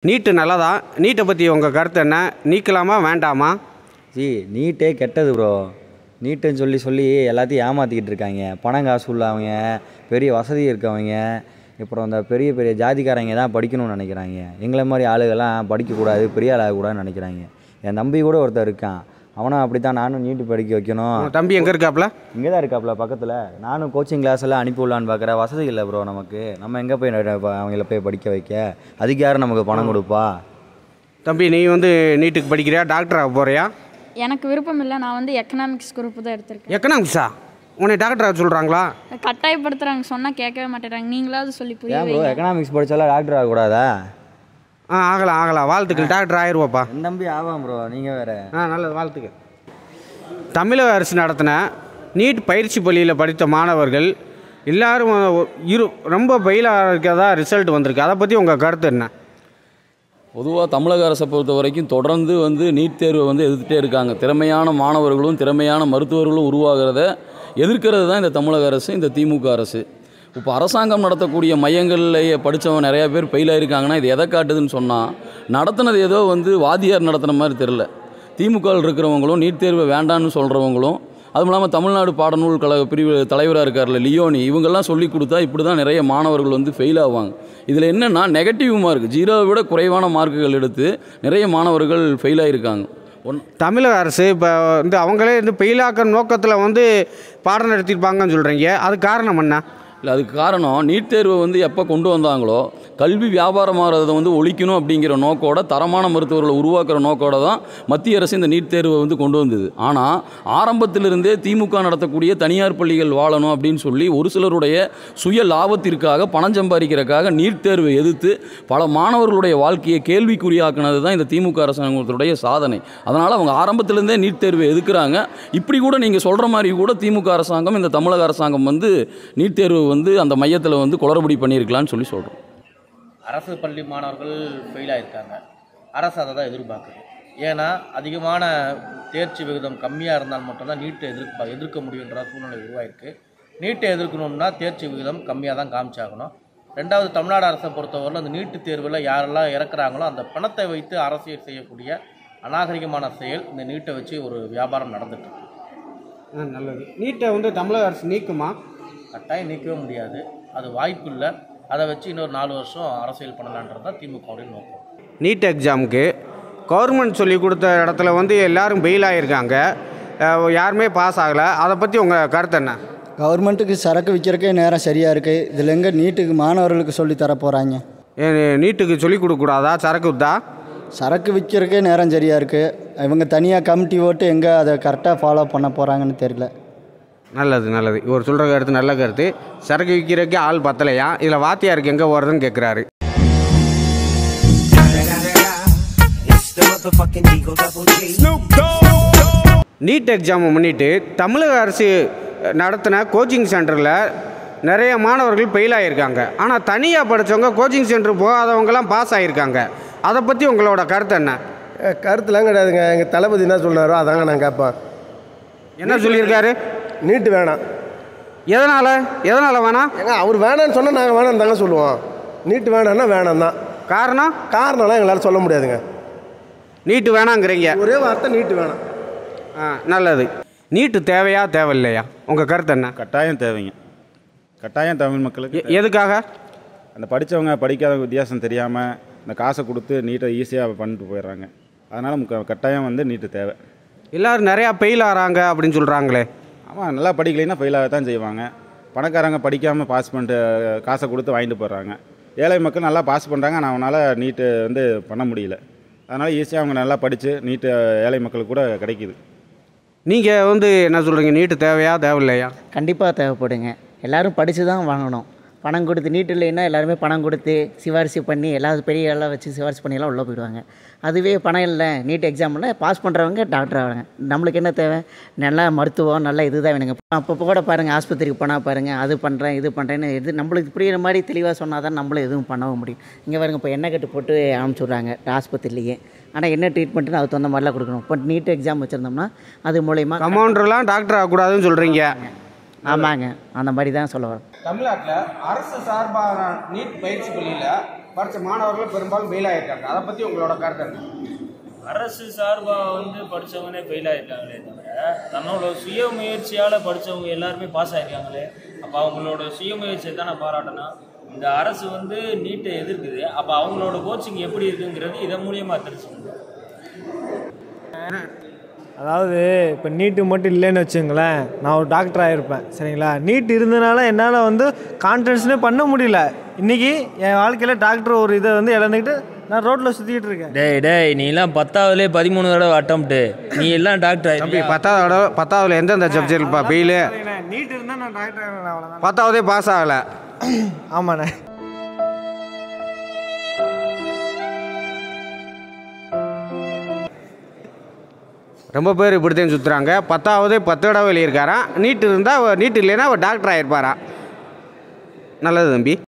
நீட்டு நல்லதா? நீட்டை பற்றி உங்கள் கருத்து என்ன? நீக்கலாமா வேண்டாமா? நீட்டே கெட்டது ப்ரோ. நீட்டுன்னு சொல்லி எல்லாத்தையும் ஏமாற்றிக்கிட்டு இருக்காங்க. பணம் காசு உள்ளவங்க, பெரிய வசதி இருக்கவங்க, அப்புறம் இந்த பெரிய பெரிய ஜாதிக்காரங்க தான் படிக்கணும்னு நினைக்கிறாங்க. எங்களை மாதிரி ஆளுகள்லாம் படிக்கக்கூடாது, பெரிய ஆள் ஆகக்கூடாதுன்னு நினைக்கிறாங்க. என் தம்பி கூட ஒருத்தர் இருக்கான், அவனும் அப்படி தான். நானும் நீட்டு படிக்க வைக்கணும். தம்பி எங்கே இருக்காப்புல? இங்கே தான் இருக்காப்புல பக்கத்தில். நானும் கோச்சிங் கிளாஸ் எல்லாம் அனுப்பி விடலான்னு பார்க்குறேன். வசதி இல்லை ப்ரோ நமக்கு. நம்ம எங்கே போய் அவங்கள போய் படிக்க வைக்க? அதுக்கு யாரும் நமக்கு பணம் கொடுப்பா? தம்பி நீ நீட்டுக்கு படிக்கிறியா? டாக்டர் ஆக போகிறியா? எனக்கு விருப்பம் இல்லை. நான் எக்கனாமிக்ஸ் குரூப் தான் எடுத்திருக்கேன். எக்கனாமிக்ஸா? உன்னை டாக்டர் ஆக சொல்கிறாங்களா? கட்டாயப்படுத்துகிறாங்க, சொன்னால் கேட்கவே மாட்டேறாங்க. நீங்களாவது சொல்லி புரிய ப்ரோ. எக்கனாமிக்ஸ் படித்தாலும் டாக்டர் ஆகக்கூடாதா? ஆகலாம். வாழ்த்துக்கள், டாக்டர் ஆயிடுவாப்பா. என் தம்பி ஆவாம் ப்ரோ. நீங்கள் வேறு. நல்லது, வாழ்த்துக்கள். தமிழக அரசு நடத்தின நீட் பயிற்சி பள்ளியில் படித்த மாணவர்கள் எல்லாரும் ரொம்ப பெயிலாக இருக்கிறதா ரிசல்ட் வந்திருக்கு. அதை பற்றி உங்கள் கருத்து என்ன? பொதுவாக தமிழக அரசை பொறுத்த வரைக்கும் தொடர்ந்து நீட் தேர்வை எதிர்த்துட்டே இருக்காங்க. திறமையான மாணவர்களும் திறமையான மருத்துவர்களும் உருவாகிறத எதிர்க்கிறது தான் இந்த தமிழக அரசு, இந்த திமுக அரசு. இப்போ அரசாங்கம் நடத்தக்கூடிய மையங்கள்லேயே படித்தவங்க நிறையா பேர் ஃபெயிலாக இருக்காங்கன்னா இது எதை காட்டுதுன்னு சொன்னால், நடத்தினது ஏதோ வாதியார் நடத்தின மாதிரி தெரில. திமுகவில் இருக்கிறவங்களும் நீட் தேர்வை வேண்டான்னு சொல்கிறவங்களும், அதுவும் இல்லாமல் தமிழ்நாடு பாடநூல் கழக பிரிவு தலைவராக இருக்கார்ல லியோனி, இவங்கெல்லாம் சொல்லி கொடுத்தா இப்படி தான் நிறைய மாணவர்கள் ஃபெயில் ஆவாங்க. இதில் என்னென்னா நெகட்டிவ் மார்க், 0வை விட குறைவான மார்க்குகள் எடுத்து நிறைய மாணவர்கள் ஃபெயில் ஆகியிருக்காங்க. தமிழக அரசு இப்போ அவங்களே ஃபெயிலாக்கிற நோக்கத்தில் பாடம் நடத்தியிருப்பாங்கன்னு சொல்கிறீங்க. அது காரணம் என்ன? இல்லை, அதுக்கு காரணம் நீட் தேர்வை எப்போ கொண்டு வந்தாங்களோ கல்வி வியாபாரமாகிறத ஒழிக்கணும் அப்படிங்கிற நோக்கோட, தரமான மருத்துவர்களை உருவாக்குற நோக்கோட தான் மத்திய அரசு இந்த நீட் தேர்வை கொண்டு வந்தது. ஆனால் ஆரம்பத்திலிருந்தே திமுக நடத்தக்கூடிய தனியார் பள்ளிகள் வாழணும் அப்படின்னு சொல்லி ஒரு சிலருடைய சுய லாபத்திற்காக, பணம் சம்பாதிக்கிறதுக்காக நீட் தேர்வை எதிர்த்து பல மாணவர்களுடைய வாழ்க்கையை கேள்விக்குறியாக்குனது தான் இந்த திமுக அரசாங்கத்துடைய சாதனை. அதனால் அவங்க ஆரம்பத்திலேருந்தே நீட் தேர்வை எதுக்குறாங்க. இப்படி கூட நீங்கள் சொல்கிற மாதிரி கூட திமுக அரசாங்கம், இந்த தமிழக அரசாங்கம் நீட் தேர்வு அந்த மையத்தில் குளறுபடி பண்ணியிருக்கலான்னு சொல்கிறோம். அரசு பள்ளி மாணவர்கள் ஃபெயில் ஆகியிருக்காங்க. அரசு அதை தான் எதிர்பார்க்குது. ஏன்னா அதிகமான தேர்ச்சி விகிதம் கம்மியாக இருந்தால் மட்டும்தான் நீட்டை எதிர்க்க முடியுன்ற சூழ்நிலை உருவாயிருக்கு. நீட்டை எதிர்க்கணும்னா தேர்ச்சி விகிதம் கம்மியாக தான் காமிச்சாகணும். ரெண்டாவது, தமிழ்நாடு அரசை பொறுத்தவரையில் அந்த நீட்டு தேர்வில் யாரெல்லாம் இறக்குறாங்களோ அந்த பணத்தை வைத்து அரசியல் செய்யக்கூடிய அநாகரிகமான செயல் இந்த நீட்டை வச்சு ஒரு வியாபாரம் நடந்துட்டு இருக்கு. நல்லது. நீட்டை தமிழக அரசு நீக்குமா? கட்டாயம் நீக்கவே முடியாது, அது வாய்ப்பு இல்லை. அதை வச்சு இன்னொரு 4 வருஷம் அரசியல் பண்ணலான்றது தான் திமுகவுடைய நோக்கம். நீட் எக்ஸாமுக்கு கவர்மெண்ட் சொல்லி கொடுத்த இடத்துல எல்லாரும் பெயில் ஆகியிருக்காங்க, யாருமே பாஸ் ஆகலை. அதை பற்றி உங்கள் கருத்து என்ன? கவர்மெண்ட்டுக்கு சரக்கு விற்கிறக்கே நேரம் சரியாக இருக்குது. இதில் எங்கே நீட்டுக்கு மாணவர்களுக்கு சொல்லி தர போகிறாங்க? நீட்டுக்கு சொல்லிக் கொடுக்கக்கூடாதா? சரக்கு விற்றா? சரக்கு விற்கிறக்கே நேரம் சரியாக இருக்குது. இவங்க தனியாக கமிட்டி ஓட்டு எங்கே அதை கரெக்டாக ஃபாலோ பண்ண போகிறாங்கன்னு தெரியல. நல்லது. இவர் சொல்கிற கருத்து நல்ல கருத்து. சரக்கு விற்கிறதுக்கே ஆள் பத்தலையா? இதில் வாத்தியாருக்கு எங்கே போகிறதுன்னு கேட்குறாரு. நீட் எக்ஸாமை முன்னிட்டு தமிழக அரசு நடத்தின கோச்சிங் சென்டரில் நிறைய மாணவர்கள் ஃபெயில் ஆகியிருக்காங்க. ஆனால் தனியாக படித்தவங்க, கோச்சிங் சென்டர் போகாதவங்கலாம் பாஸ் ஆகியிருக்காங்க. அதை பற்றி உங்களோட கருத்து என்ன? கருத்துலாம் கிடையாதுங்க. எங்கள் தளபதி என்ன சொன்னாரோ அதாங்க நான் கேட்பேன். என்ன சொல்லியிருக்காரு? நீட்டு வேணாம். எதனால் வேணாம்? அவர் வேணான்னு சொன்னால் நாங்கள் வேணான்னு தாங்க சொல்லுவோம். நீட்டு வேணான்னா வேணாம் தான். காரணம்லாம் எங்களால் சொல்ல முடியாதுங்க. நீட்டு வேணாங்கிறீங்க, ஒரே வார்த்தை நீட்டு வேணாம். நல்லது. நீட்டு தேவையா தேவையில்லையா? உங்கள் கருத்து என்ன? கட்டாயம் தேவைங்க. கட்டாயம் தமிழ் மக்களுக்கு. எதுக்காக? அந்த படித்தவங்க படிக்காத வித்தியாசம் தெரியாமல் இந்த காசை கொடுத்து நீட்டை ஈஸியாக பண்ணிட்டு போயிடுறாங்க. அதனால் கட்டாயம் நீட்டு தேவை. எல்லோரும் நிறையா ஃபெயில் ஆகிறாங்க அப்படின்னு சொல்கிறாங்களே. ஆமாம், நல்லா படிக்கலைன்னா ஃபெயிலாக தான் செய்வாங்க. பணக்காரங்க படிக்காமல் பாஸ் பண்ணிட்டு காசை கொடுத்து வாங்கிட்டு போடுறாங்க. ஏழை மக்கள் நல்லா பாஸ் பண்ணுறாங்க, ஆனால் அவனால் நீட்டு பண்ண முடியல. அதனால் ஈஸியாக அவங்க நல்லா படித்து நீட்டு ஏழை மக்களுக்கு கூட கிடைக்கிது. நீங்கள் என்ன சொல்கிறீங்க? நீட்டு தேவையா தேவையில்லையா? கண்டிப்பாக தேவைப்படுங்க. எல்லோரும் படித்து தான் வாங்கணும். பணம் கொடுத்து நீட் இல்லைன்னா எல்லாருமே பணம் கொடுத்து சிபாரிசு பண்ணி பெரிய எல்லாம் வச்சு சிபாரிசு பண்ணியெல்லாம் உள்ளே போயிடுவாங்க. அதுவே பணம் இல்லை, நீட் எக்ஸாமில் பாஸ் பண்ணுறவங்க டாக்டர் ஆகிறாங்க. நம்மளுக்கு என்ன தேவை? நல்ல மருத்துவம், நல்ல இது தான் வேணுங்க. அப்போ கூட பாருங்கள், ஆஸ்பத்திரிக்கு போனால் பாருங்கள், அது பண்ணுறேன் இது பண்ணுறேன்னு இது நம்மளுக்கு புரிகிற மாதிரி தெளிவாக சொன்னால் தான் நம்மளும் எதுவும் பண்ணவும் முடியும். இங்கே பாருங்க, இப்போ எண்ணெய் கட்டு போட்டு அனுப்பிச்சுட்றாங்க ஆஸ்பத்திரிலேயே. ஆனால் என்ன ட்ரீட்மெண்ட்டுன்னு அதுக்கு தகுந்த மாதிரிலாம் கொடுக்கணும். இப்போ நீட் எக்ஸாம் வச்சுருந்தோம்னா அது மூலயமா கமௌண்டர்லாம் டாக்டர் ஆகக்கூடாதுன்னு சொல்கிறீங்க. ஆமாங்க, அந்த மாதிரி தான் சொல்ல வரோம். தமிழ்நாட்டில் அரசு சார்பான நீட் பயிற்சி பள்ளியில் படித்த மாணவர்கள் பெரும்பாலும் ஃபெயில் ஆகியிருக்காங்க. அதை பற்றி உங்களோட கருத்து என்ன? அரசு சார்பாக வந்து படித்தவங்களே ஃபெயில் ஆகிருக்காங்களே தவிர தன்னோட சுய முயற்சியால் படித்தவங்க எல்லாருமே பாஸ் ஆகிருக்காங்களே. அப்போ அவங்களோட சுய முயற்சியை தான் நான் பாராட்டணும். இந்த அரசு வந்து நீட்டை எதிர்க்குது. அப்போ அவங்களோட கோச்சிங் எப்படி இருக்குங்கிறது இதன் மூலியமாக தெரிஞ்சுக்கணும். அதாவது இப்போ நீட்டு மட்டும் இல்லைன்னு வச்சுங்களேன், நான் ஒரு டாக்டர் ஆகிருப்பேன் சரிங்களா. நீட் இருந்தனால என்னால் வந்து கான்ஃபிடன்ஸ்னே பண்ண முடியல. இன்றைக்கி என் வாழ்க்கையில் டாக்டர் ஒரு இதை வந்து இழந்துக்கிட்டு நான் ரோட்டில் சுற்றிக்கிட்டு இருக்கேன். டேய் நீ எல்லாம் 10ஆவதுலேயே 13 தடவை அட்டம்ப்ட்டு நீ எல்லாம் டாக்டர் தம்பி 10ஆவதுல எந்தெந்த சப்ஜெக்ட்ப்பா ஃபெயிலு? நீட் இருந்தால் நான் டாக்டர் ஆகிறேன், அவ்வளோதான். 10ஆவதே பாஸ் ஆகலை. ஆமாண்ணே. ரொம்ப பேர் இப்படித்தான் சுற்றுறாங்க. 10ஆவதே 10 தடவை எழுதியிருக்காராம். நீட் இருந்தால் நீட் இல்லைன்னா அவர் டாக்டர் ஆகிருப்பாராம். நல்லது தம்பி.